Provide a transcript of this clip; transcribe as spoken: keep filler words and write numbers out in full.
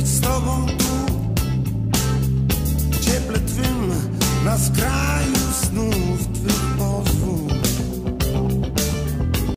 być z tobą tu, w cieple twym na skraju